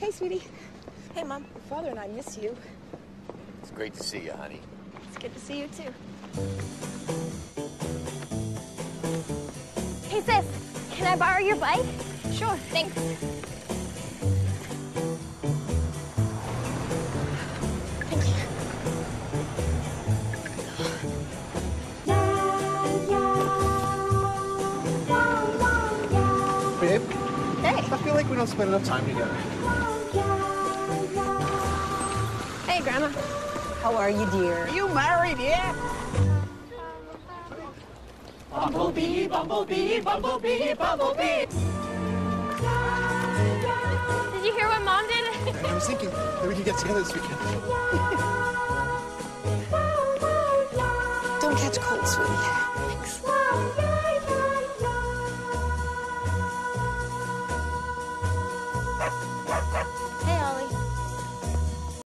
Hey, sweetie. Hey, Mom. Your father and I miss you. It's great to see you, honey. It's good to see you, too. Hey, sis, can I borrow your bike? Sure. Thanks. Thank you. Babe? Hey. I feel like we don't spend enough time together. Hey, Grandma. How are you, dear? You married yet? Bumblebee, bumblebee, bumblebee, bumblebee. Did you hear what Mom did? I was thinking that we could get together this weekend. Don't catch cold, sweetie. Thanks. Hey, all.